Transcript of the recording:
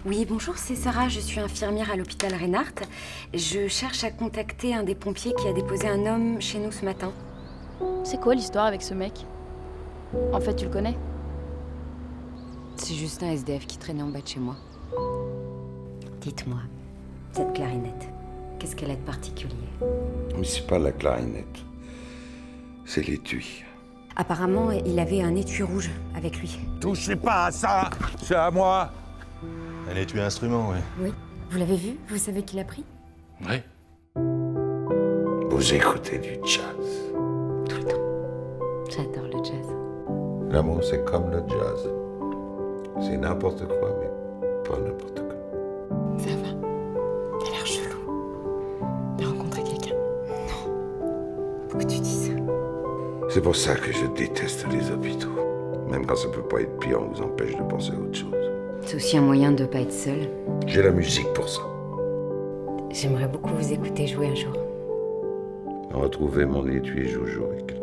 Oui, bonjour, c'est Sarah, je suis infirmière à l'hôpital Reinhardt. Je cherche à contacter un des pompiers qui a déposé un homme chez nous ce matin. C'est quoi l'histoire avec ce mec? En fait, tu le connais? C'est juste un SDF qui traînait en bas de chez moi. Dites-moi, cette clarinette, qu'est-ce qu'elle a de particulier? Mais c'est pas la clarinette, c'est l'étui. Apparemment, il avait un étui rouge avec lui. Touchez pas à ça, c'est à moi. Un étui instrument, ouais. Oui. Vous l'avez vu? Vous savez qui l'a pris? Ouais. Vous écoutez du jazz. Tout le temps. J'adore le jazz. L'amour, c'est comme le jazz. C'est n'importe quoi, mais pas n'importe quoi. Ça va. T'as l'air chelou. T'as rencontré quelqu'un? Non. Pourquoi tu dis ça? C'est pour ça que je déteste les hôpitaux. Même quand ça peut pas être pire, on vous empêche de penser à autre chose. C'est aussi un moyen de pas être seul. J'ai la musique pour ça. J'aimerais beaucoup vous écouter jouer un jour. Retrouver mon étui joujou avec